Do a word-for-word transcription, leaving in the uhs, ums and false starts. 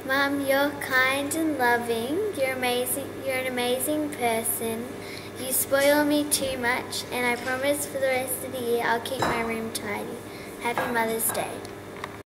Mom, you're kind and loving. You're amazing. You're an amazing person. You spoil me too much, and I promise for the rest of the year I'll keep my room tidy. Happy Mother's Day.